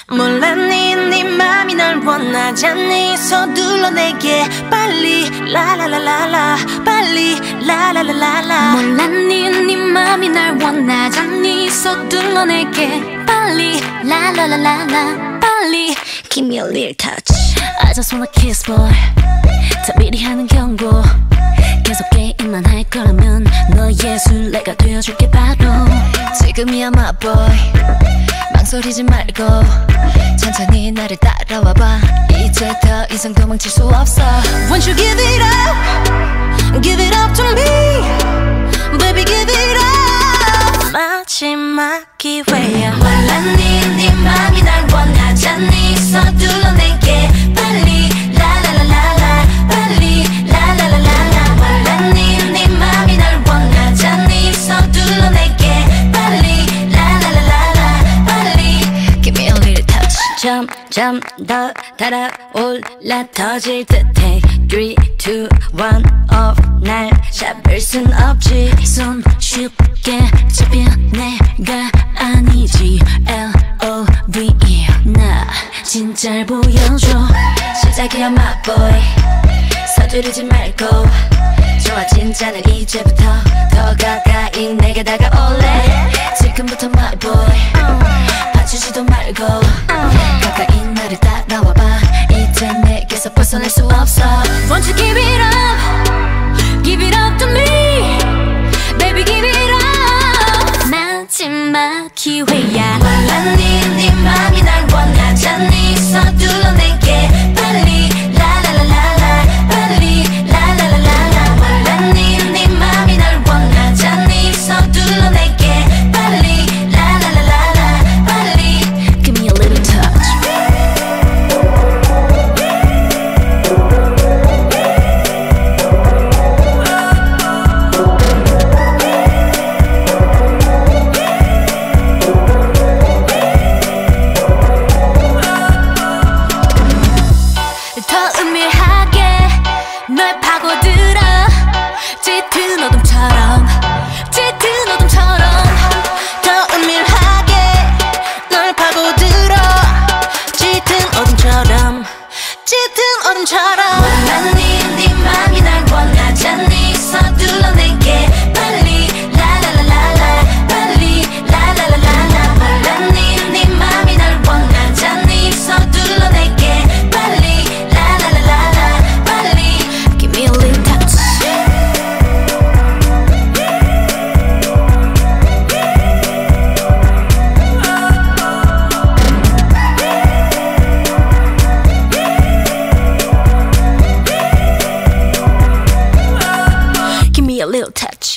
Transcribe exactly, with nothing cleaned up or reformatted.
몰랐니 네 맘이 날 원하지 않니 서둘러 내게 빨리 라라라라라 빨리 라라라라라 몰랐니 네 맘이 날 원하지 않니 서둘러 내게 빨리 라라라라라 빨리 Give me a little touch I just wanna kiss boy 다 미리 하는 경고 계속 게임만 할 거라면 너의 술래가 되어줄게 바로 지금이야 my boy 망설이지 말고 천천히 나를 따라와봐 이제 더 이상 도망칠 수 없어 Won't you give it up Give it up to me Baby give it up 마지막 기회야 몰랐니 네 맘이 날 원하지 않니 서둘러 내게 빨리 라라라라라 빨리 라라라라라 몰랐니 네 맘이 날 원하지 않니 서둘러 내게 빨리 라라라라라 빨리 Give me a little touch 점점 더 달아올라 터질 듯해 three, two, one off 날 잡을 순 없지 손 쉽게 잡혀 내가 아니지 L O V E 나 진짜를 보여줘 시작이야 my boy 서두르지 말고 좋아 진짜는 이제부터 더 가까이 내게 다가올래 지금부터 my boy 봐주지도 말고 가까이 나를 따라와봐 이제 내게서 벗어날 수 없어 Won't you give it up Give it up to me Baby give it up 마지막 기회야 몰랐니 네 맘이 날 원하지 않니 서둘러 내게 빨리 라라라라라 빨리 라라라라라 몰랐니 네 맘이 날 원하지 않니 서둘러 내게 빨리 라라라라라 빨리 Give me a little touch 더 은밀하게 널 파고들어 짙은 어둠처럼 짙은 어둠처럼 더 은밀하게 널 파고들어 짙은 어둠처럼 짙은 어둠처럼 몰랐니 네 맘이 날 원하지 않니 서둘러 내게 빨리 라라라라라 빨리 라라라라라 몰랐니 네 맘이 날 원하지 않니 서둘러 내게 빨리 라라라라라 빨리 Give me a little touch Give me a little touch